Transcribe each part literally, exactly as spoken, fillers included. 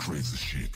Crazy chic.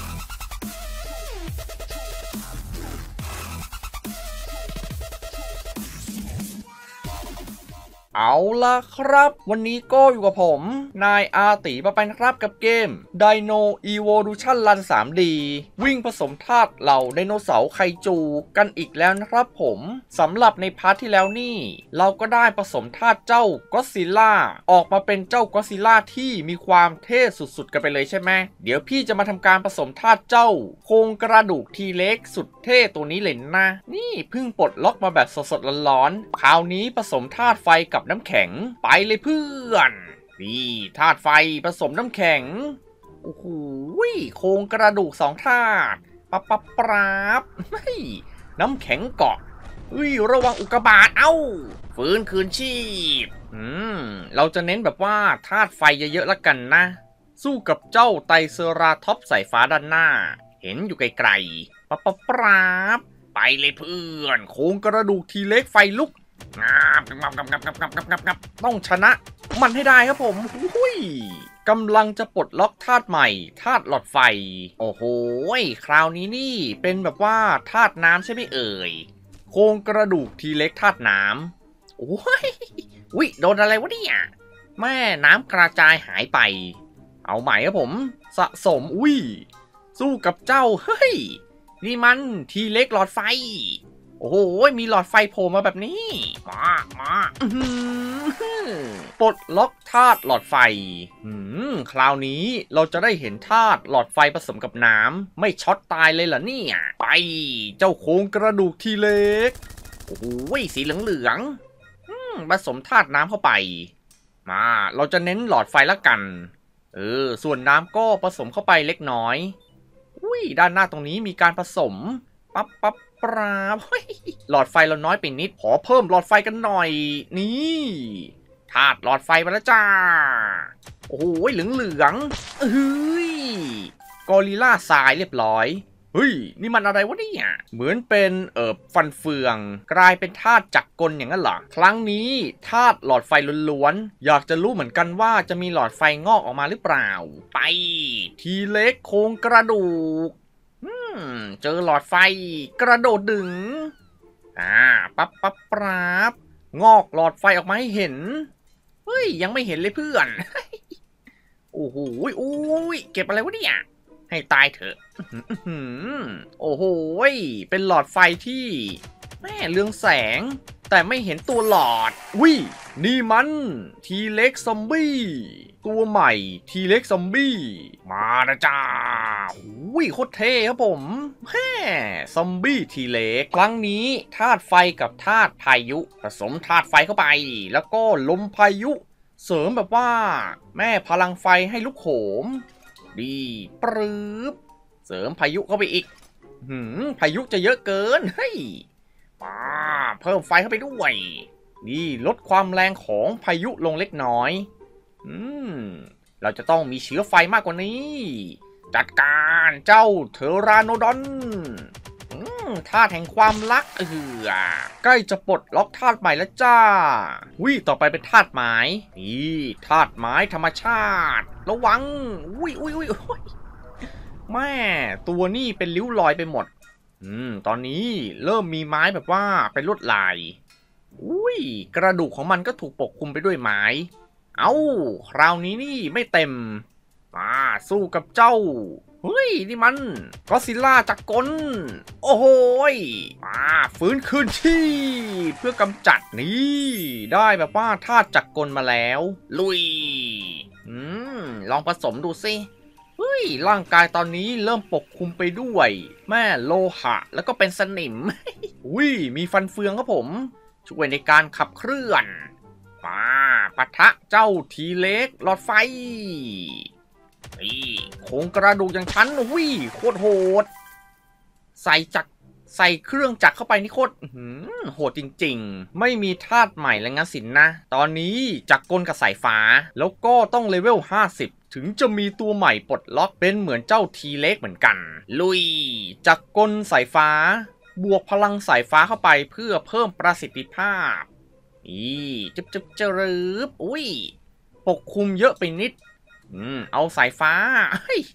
เอาล่ะครับวันนี้ก็อยู่กับผมนายอาติมาไปนะครับกับเกม Dino Evolution Run ทรี ดี วิ่งผสมธาตุเหล่าไดโนเสาร์ไคจูกันอีกแล้วนะครับผมสำหรับในพาร์ทที่แล้วนี่เราก็ได้ผสมธาตุเจ้าก็อดซิลล่าออกมาเป็นเจ้าก็อดซิลล่าที่มีความเท่สุดๆกันไปเลยใช่ไหมเดี๋ยวพี่จะมาทำการผสมธาตุเจ้าโครงกระดูกทีเล็กสุดเท่ตัวนี้เลยนะนี่เพิ่งปลดล็อกมาแบบสดๆร้อนๆคราวนี้ผสมธาตุไฟกับน้ำแข็งไปเลยเพื่อนนี่ธาตุไฟผสมน้ำแข็งโอ้โหโครงกระดูกสองธาตุปั๊บปั๊บปราบเฮ้ยน้ำแข็งเกาะเฮ้ยระวังอุกกาบาตเอ้าฟื้นคืนชีพอืมเราจะเน้นแบบว่าธาตุไฟเยอะๆละกันนะสู้กับเจ้าไตรเซอราท็อปส์สายฟ้าด้านหน้าเห็นอยู่ไกลๆปั๊บปั๊บปราบไปเลยเพื่อนโครงกระดูกทีเล็กไฟลุกงับงับงับงับงับงับงับงับงับต้องชนะมันให้ได้ครับผมหุ้ยกำลังจะปลดล็อกธาตุใหม่ธาตุหลอดไฟโอ้โหคราวนี้นี่เป็นแบบว่าธาตุน้ำใช่ไหมเอ่ยโครงกระดูกทีเล็กธาตุน้ำโอ้ยอุ้ยโดนอะไรวะเนี่ยแม่น้ำกระจายหายไปเอาใหม่ครับผมสะสมอุ้ยสู้กับเจ้าเฮ้ยนี่มันทีเล็กหลอดไฟโอ้โหมีหลอดไฟโผล่มาแบบนี้มามาปลดล็อกธาตุหลอดไฟอืมคราวนี้เราจะได้เห็นธาตุหลอดไฟผสมกับน้ำไม่ช็อตตายเลยเหรอเนี่ยไปเจ้าโครงกระดูกทีเล็กโอ้โหสีเหลืองๆผสมธาตุน้ำเข้าไปมาเราจะเน้นหลอดไฟละกันเออส่วนน้ำก็ผสมเข้าไปเล็กน้อยอุ้ยด้านหน้าตรงนี้มีการผสมปั๊บปั๊บปราบหลอดไฟเราน้อยไปนิดขอเพิ่มหลอดไฟกันหน่อยนี่ธาตุหลอดไฟมาแล้วจ้าโอ้โหเหลืองเหลืองเฮ้ยกอริลล่าทรายเรียบร้อยเฮ้ยนี่มันอะไรวะเนี่ยเหมือนเป็นเอ่อฟันเฟืองกลายเป็นธาตุจักรกลอย่างนั้นเหรอครั้งนี้ธาตุหลอดไฟล้วนๆอยากจะรู้เหมือนกันว่าจะมีหลอดไฟงอกออกมาหรือเปล่าไปทีเล็กโครงกระดูกเจอหลอดไฟกระโดดดึงอ่าปั๊บปั๊บปราบงอกหลอดไฟออกมาให้เห็นเฮ้ยยังไม่เห็นเลยเพื่อนโอ้โหอุ้ยเก็บอะไรวะเนี่ยให้ตายเถอะโอ้โหเป็นหลอดไฟที่แม่เรืองแสงแต่ไม่เห็นตัวหลอดวินี่มันทีเล็กซอมบี้ตัวใหม่ทีเล็กซอมบี้มานะจ้าวิโคตรเท่ครับผมแม่ซอมบี้ทีเล็กครั้งนี้ธาตุไฟกับธาตุพายุผสมธาตุไฟเข้าไปแล้วก็ลมพายุเสริมแบบว่าแม่พลังไฟให้ลูกโขมดีปรื๊บเสริมพายุเข้าไปอีกหืมพายุจะเยอะเกินเฮ้ยมาเพิ่มไฟเข้าไปด้วยนี่ลดความแรงของพายุลงเล็กน้อยอืมเราจะต้องมีเชื้อไฟมากกว่านี้จัดการเจ้าเทอราโนดอนธาตุแห่งความรักเออใกล้จะปลดล็อกธาตุใหม่แล้วจ้าวิต่อไปเป็นธาตุไม้นี่ธาตุไม้ธรรมชาติระวังอุ้ยอุ้ยอุ้ยแม่ตัวนี่เป็นริ้วรอยไปหมดอืมตอนนี้เริ่มมีไม้แบบว่าเป็นลวดลายอุ้ยกระดูกของมันก็ถูกปกคลุมไปด้วยไม้เอ้าคราวนี้นี่ไม่เต็มมาสู้กับเจ้าเฮ้ยนี่มันก็อดซิลล่าจักรกลโอ้โหมาฟื้นคืนชีพเพื่อกำจัดนี่ได้แบบว่าธาตุจักรกลมาแล้วลุยอืมลองผสมดูสิเฮ้ยร่างกายตอนนี้เริ่มปกคลุมไปด้วยแม่โลหะแล้วก็เป็นสนิมอุ้ยมีฟันเฟืองครับผมช่วยในการขับเคลื่อนมาปะทะเจ้าทีเล็กหลอดไฟนี่โครงกระดูกอย่างฉันวิ่งโคตรโหดใส่จักรใส่เครื่องจักรเข้าไปนี่โคตรโหดจริงๆไม่มีธาตุใหม่แล้วงั้นสินนะตอนนี้จักรกลกับสายฟ้าแล้วก็ต้องเลเวลห้าสิบถึงจะมีตัวใหม่ปลดล็อกเป็นเหมือนเจ้าทีเล็กเหมือนกันลุยจักรกลสายฟ้าบวกพลังสายฟ้าเข้าไปเพื่อเพิ่มประสิทธิภาพนี่จึ๊บจึ๊บเจริบอุ้ยปกคลุมเยอะไปนิดอืมเอาสายฟ้าเฮ้ย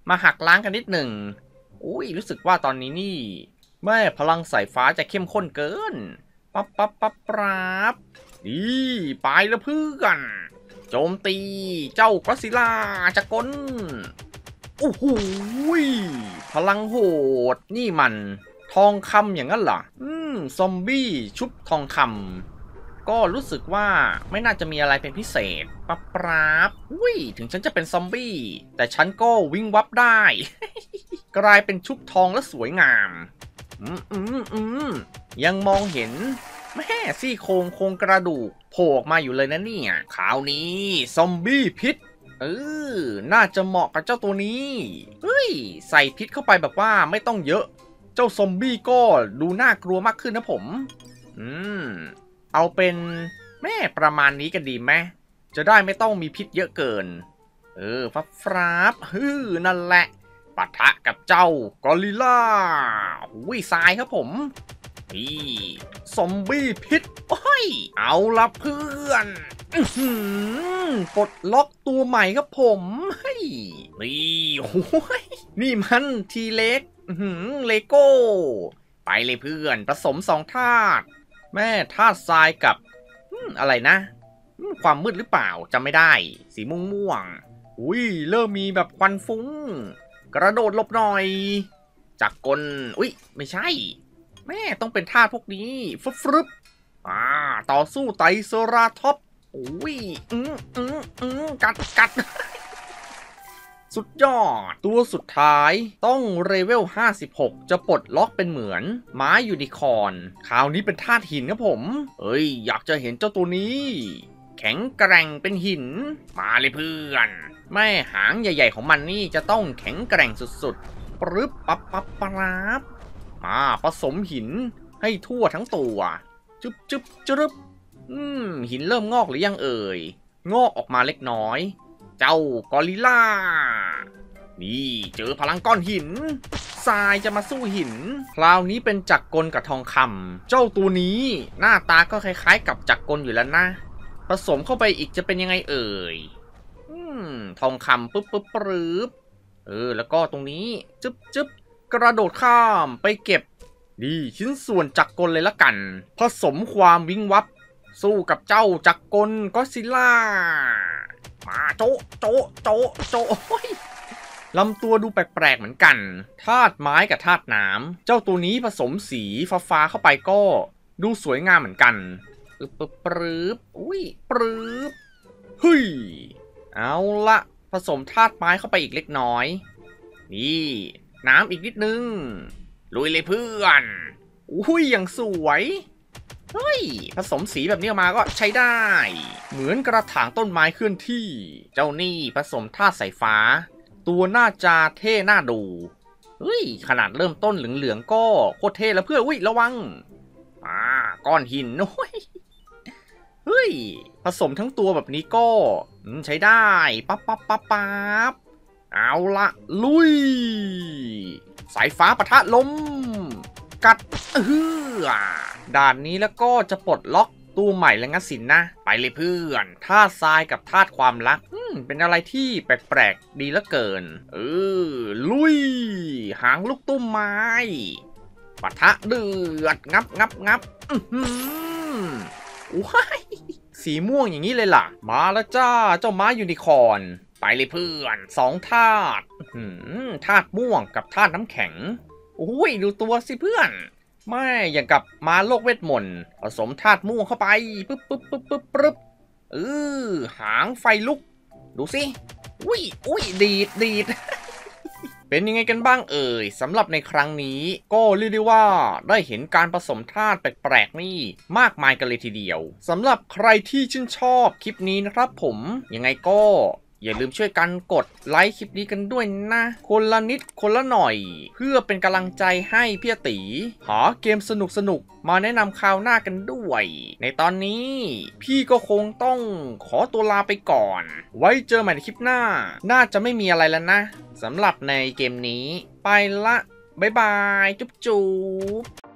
มาหักล้างกันนิดหนึ่งอุ้ยรู้สึกว่าตอนนี้นี่แม่พลังสายฟ้าจะเข้มข้นเกินปั๊บปั๊บปั๊บปั๊บดีไปแล้วเพื่อนโจมตีเจ้ากอซิล่าจักรนโอ้โหพลังโหดนี่มันทองคำอย่างนั้นเหรออืมซอมบี้ชุบทองคำก็รู้สึกว่าไม่น่าจะมีอะไรเป็นพิเศษปั๊บปั๊บอุ้ยถึงฉันจะเป็นซอมบี้แต่ฉันก็วิ่งวับได้ กลายเป็นชุบทองและสวยงามอืมอืมอืมยังมองเห็นแม่ซี่โครงโครงกระดูกโผล่ออกมาอยู่เลยนะเนี่ยคราวนี้ซอมบี้พิษเออน่าจะเหมาะกับเจ้าตัวนี้เฮ้ยใส่พิษเข้าไปแบบว่าไม่ต้องเยอะเจ้าซอมบี้ก็ดูน่ากลัวมากขึ้นนะผมอืมเอาเป็นแม่ประมาณนี้กันดีไหมจะได้ไม่ต้องมีพิษเยอะเกินเออฟับฟราบฮือนั่นแหละปะทะกับเจ้ากอริลล่าอุ้ยทรายครับผมนี่ซอมบี้พิษโอ้ยเอาละเพื่อนปลดล็อกตัวใหม่ครับผมเฮ้ยนี่โอ้ยนี่มันทีเล็กเลโก้ไปเลยเพื่อนผสมสองธาตุแม่ธาตุทรายกับอะไรนะความมืดหรือเปล่าจำไม่ได้สีม่วงม่วงอุ้ยเริ่มมีแบบควันฟุ้งกระโดดหลบหน่อยจากกลอุ้ยไม่ใช่แม่ต้องเป็นธาตุพวกนี้ฟึบฟึบอ่าต่อสู้ไตรเซราท็อปส์อุ้ยอืมอืมอืมกัดกัด สุดยอดตัวสุดท้ายต้องเลเวลห้าสิบหกจะปลดล็อกเป็นเหมือนไม้ยูนิคอร์นคราวนี้เป็นธาตุหินครับผมเอ้ยอยากจะเห็นเจ้าตัวนี้แข็งแกร่งเป็นหินมาเลยเพื่อนแม่หางใหญ่ๆของมันนี่จะต้องแข็งแกร่งสุดๆปรึบปั๊บปั๊บปั๊บมาผสมหินให้ทั่วทั้งตัวจึ๊บจึ๊บจึ๊บอืมหินเริ่มงอกหรือยังเอ่ยงอกออกมาเล็กน้อยเจ้ากอริลล่านี่เจอพลังก้อนหินทรายจะมาสู้หินคราวนี้เป็นจักรกลกับทองคำเจ้าตัวนี้หน้าตาก็คล้ายๆกับจักรกลอยู่แล้วนะผสมเข้าไปอีกจะเป็นยังไงเอ่ยอืมทองคำปึ๊บปึ๊บปึ๊บเออแล้วก็ตรงนี้จึ๊บจึ๊บกระโดดข้ามไปเก็บดีชิ้นส่วนจักรกลเลยละกันผสมความวิงวับสู้กับเจ้าจักรกลก็อดซิลล่ามาโจะโจะโจะโจะลำตัวดูแปลกๆเหมือนกันธาตุไม้กับธาตุน้ำเจ้าตัวนี้ผสมสีฟ้าๆเข้าไปก็ดูสวยงามเหมือนกันปึ๊บปึ๊บปึ๊บอุ้ยปึ๊บเฮ้ยเอาละผสมธาตุไม้เข้าไปอีกเล็กน้อยนี่น้ำอีกนิดนึงลุยเลยเพื่อนอุ้ยอย่างสวยเฮ้ยผสมสีแบบนี้ออกมาก็ใช้ได้เหมือนกระถางต้นไม้เคลื่อนที่เจ้านี่ผสมธาตุสายฟ้าตัวน่าจะเท่น่าดูเฮ้ยขนาดเริ่มต้นเหลืองๆก็โคตรเท่แล้วเพื่อนอุ้ยระวังอ่าก้อนหินโอ้ยเฮ้ยผสมทั้งตัวแบบนี้ก็ใช้ได้ปั๊บปั๊บปั๊บปั๊บเอาละลุยสายฟ้าปะทะลมกัดเออด่านนี้แล้วก็จะปลดล็อกตัวใหม่แล้วงั้นสินนะไปเลยเพื่อนธาตุทรายกับธาตุความรักเป็นอะไรที่แปลกๆดีเหลือเกินเออลุยหางลูกตุ้มไม้ปะทะเดือดงับงับงับอือหือว้ายสีม่วงอย่างนี้เลยล่ะมาแล้วจ้าเจ้าม้ายูนิคอร์นไปเลยเพื่อนสองธาตุธาตุม่วงกับธาตุน้ำแข็งโอ้ยดูตัวสิเพื่อนไม่อย่างกับม้าโลกเวทมนต์ผสมธาตุม่วงเข้าไปปึ๊บปึ๊บปึ๊บปึ๊บปึ๊บเออหางไฟลุกดูสิอุ้ยอุ้ยดีดดีด เป็นยังไงกันบ้างเอ่ยสำหรับในครั้งนี้ก็เรียกได้ว่าได้เห็นการผสมธาตุแปลกๆนี่มากมายกันเลยทีเดียวสำหรับใครที่ชื่นชอบคลิปนี้นะครับผมยังไงก็อย่าลืมช่วยกันกดไลค์คลิปนี้กันด้วยนะคนละนิดคนละหน่อยเพื่อเป็นกำลังใจให้พี่ตีหาเกมสนุกๆมาแนะนำคราวหน้ากันด้วยในตอนนี้พี่ก็คงต้องขอตัวลาไปก่อนไว้เจอใหม่ในคลิปหน้าน่าจะไม่มีอะไรแล้วนะสำหรับในเกมนี้ไปละบ๊ายบายจุ๊บจุ๊บ